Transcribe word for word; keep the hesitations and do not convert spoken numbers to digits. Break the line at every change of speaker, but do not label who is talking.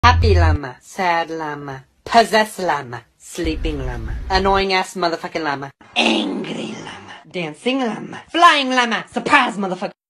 Happy llama, sad llama, possessed llama, sleeping llama, annoying ass motherfucking llama, angry llama, dancing llama, flying llama, surprise motherfucker.